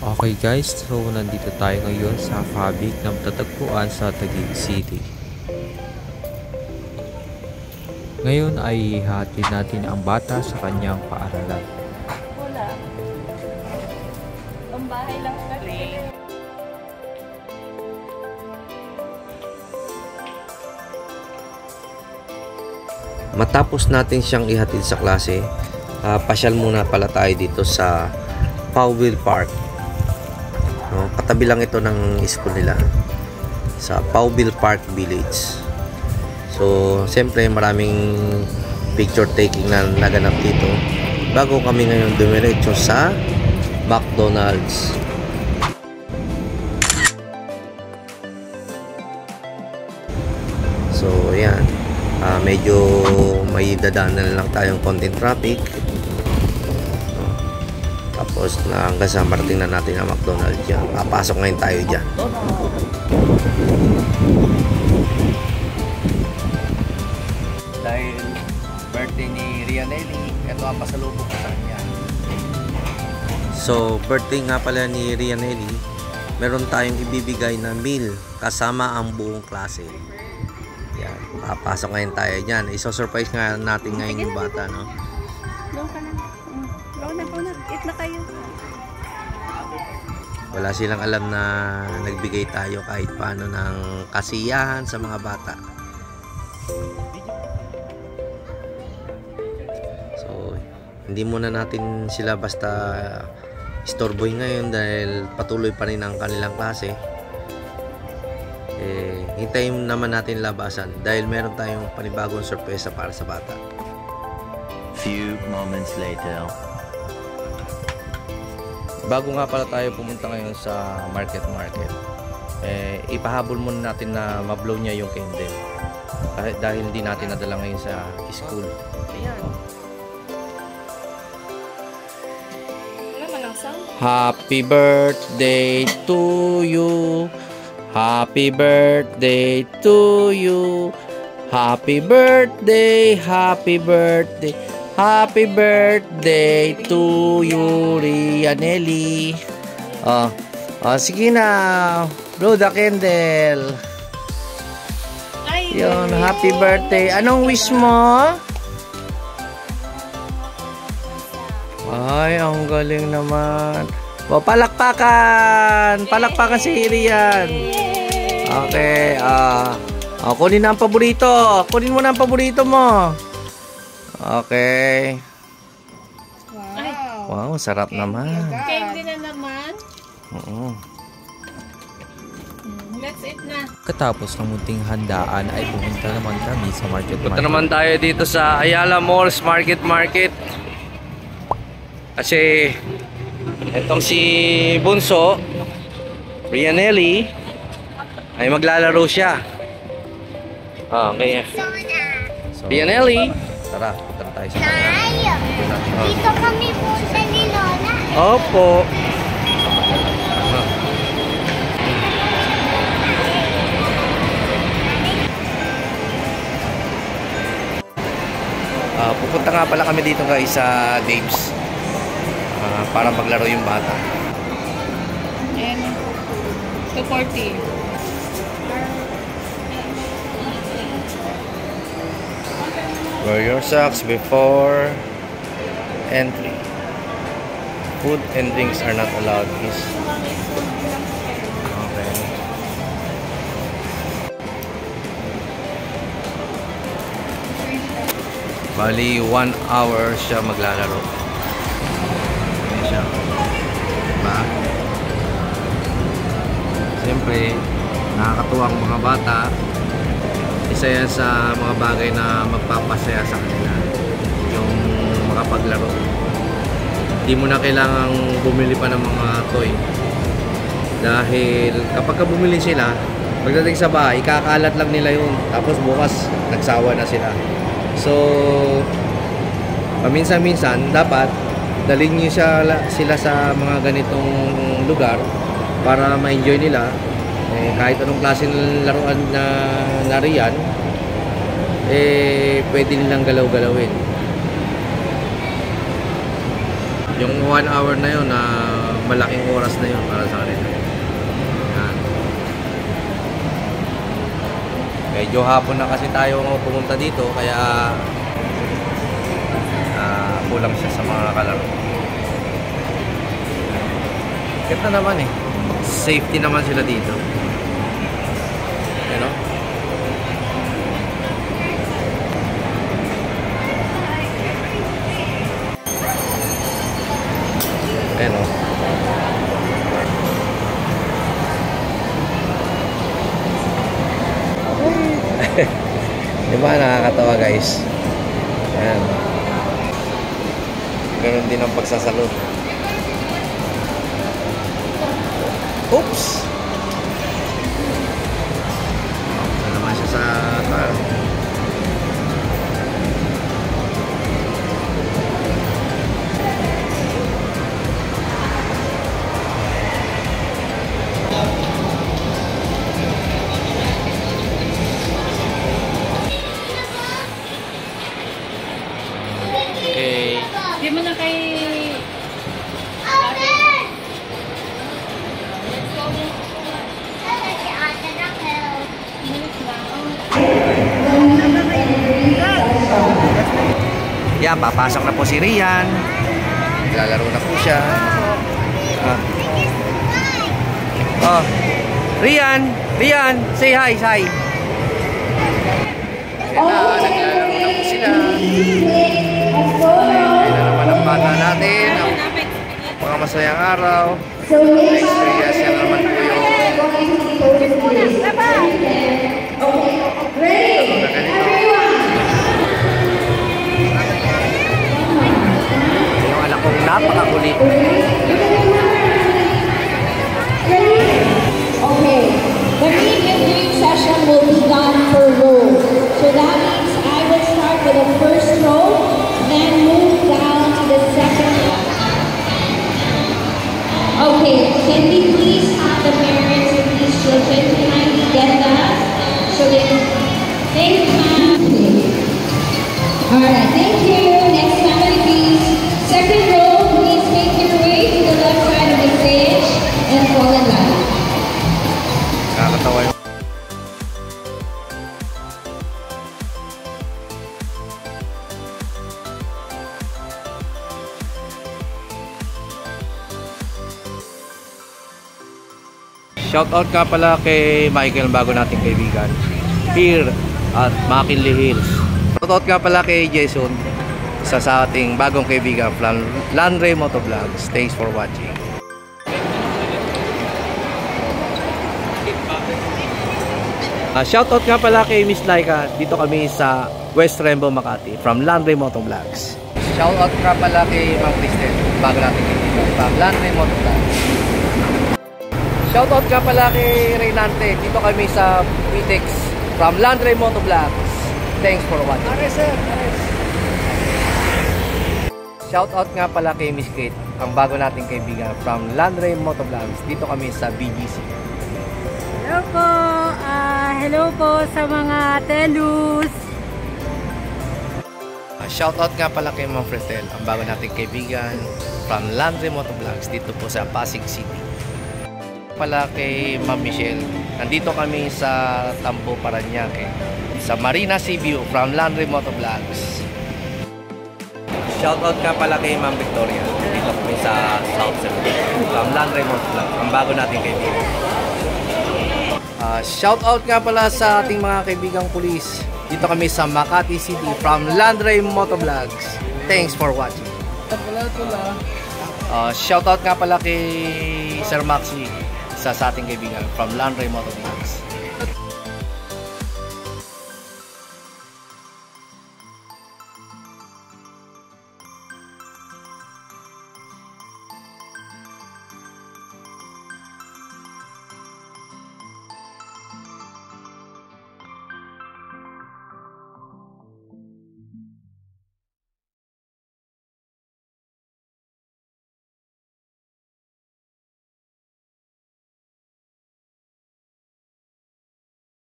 Okay guys, so nandito tayo ngayon sa Fabic na matatagpuan sa Taguig City. Ngayon ay ihatid natin ang bata sa kanyang paaralan. Wala. Ang bahay lang kasi. Matapos natin siyang ihatid sa klase, pasyal muna pala tayo dito sa Powell Park. No, katabi lang ito ng school nila sa Powell Park Village. So, siyempre maraming picture taking na naganap dito bago kami ngayon dumiretso sa McDonald's. So, ayan. Medyo may dadaanan lang tayong konting traffic. Tapos hanggang sa marating na natin ang McDonald's yan. Papasok ngayon tayo dyan. Dahil birthday ni Rianelli, ito ang pasalubong ko sa kanya. So, birthday nga pala ni Rianelli, meron tayong ibibigay na meal kasama ang buong klase. Yan, papasok ngayon tayo dyan. Iso-surprise nga natin ngayon yung bata, no? Doon ka na. Doon na. Eat na kayo. Wala silang alam na nagbigay tayo kahit paano ng kasiyahan sa mga bata. So, hindi muna natin sila basta istorboy ngayon dahil patuloy pa rin ang kanilang klase. Hintayin naman natin labasan dahil meron tayong panibagong sorpresa para sa bata. Few moments later. Bago nga pala tayo pumunta ngayon sa market, ipahabol muna natin na mablow niya yung candle. Dahil hindi natin nadala ngayon sa school. Happy birthday to you. Happy birthday to you. Happy birthday, happy birthday. Happy birthday to you, Rianelli. Sige na. Blow the candle. Yun, happy birthday. Anong wish mo? Ay, ang galing naman. Palakpakan. Palakpakan si Rian. Okay, kunin na ang paborito. Kunin mo na ang paborito mo. Okay. Wow, sarap naman. Candy na naman. Oo. Let's eat na. Katapos ng munting handaan ay pumunta naman kami sa market. Punta naman tayo dito sa Ayala Malls Market. Kasi etong si Bunso Rianelli ay maglalaro siya. Okay. So, Rianelli, tara, punta tayo sa kanya. Dito kami punta ni Lola. Opo. Pupunta nga pala kami dito guys sa Dave's para maglaro yung bata. And 240. Wear your socks before entry. Food and drinks are not allowed. Okay. Bali, 1 hour siya maglalaro. Ayan siya. Diba? Siyempre, nakakatuwang mga bata. Isa yan sa mga bagay na magpapasaya sa kanila. Yung makapaglaro. Hindi mo na kailangang bumili pa ng mga toy. Dahil kapag bumili sila, pagdating sa bahay, ikakalat lang nila yun. Tapos bukas, nagsawa na sila. So, paminsan-minsan, dapat dalhin niyo sila sa mga ganitong lugar para ma-enjoy nila. Kahit anong klase ng laruan na nariyan, pwede nilang galaw-galawin. Yung 1 hour na yun na malaking oras na yun para sa kanila. Yan. Medyo hapon na kasi tayo pumunta dito, kaya kulang siya sa mga kalaro. Ganda naman eh. Safety naman sila dito. You know? Ayan o. Diba nakakatawa guys? Ayan. Ganun din ang pagsasalo. Oops! Ito naman siya sa car. Okay. Di mo na kay... Yan, papasok na po si Rian. Lalaro na po siya. Oh. Rian! Rian! Say hi! Hi! Naglalaro na po sila. Ayan na naman ang bata natin. Mga masayang araw. Na-experience yan naman po yung yung anak kong napakakulit. Okay, the media viewing session will be done per row. So that means I will start with the first row, then move down to the second row. Okay, can we please have the parents of these children kindly get that so they can... Thank you, ma'am. Alright, thank you. Next family, please. Second row, please make your way to the left side of the stage and fall in line. Nakakatawa yun. Shoutout ka pala kay Michael, bago nating kaibigan here at McKinley Hills. Shoutout ka pala kay Jason, isa sa ating bagong kaibigan from Landre Motovlogs. Thanks for watching. Shoutout nga pala kay Miss Laika. Dito kami sa West Rainbow, Makati from Landre Motovlogs. Shoutout nga pala kay Ma'am Cristel, bago nating kaibigan from Landre Motovlogs. Shoutout nga pala kay Reynante. Dito kami sa Pitex from Landre Motovlogs. Thanks for watching. Shoutout nga pala kay Miss Kate, ang bago nating kaibigan from Landre Motovlogs. Dito kami sa BGC. Hello po! Hello po sa mga telus! Shoutout nga pala kay Ma'am Frestel, ang bago nating kaibigan from Landre Motovlogs dito po sa Pasig City. Pala kay Ma'am Michelle, nandito kami sa Tambo, Paranaque, sa Marina Seaview from Landre Motovlogs. Shoutout nga pala kay Ma'am Victoria, dito kami sa South Cebu from Landre Motovlogs, ang bago nating kaibigan. Shoutout nga pala sa ating mga kaibigang pulis. Dito kami sa Makati City from Landre Motovlogs. Thanks for watching. Shoutout nga pala kay Sir Maxi, sa ating kaibigan from Landre Motovlogs.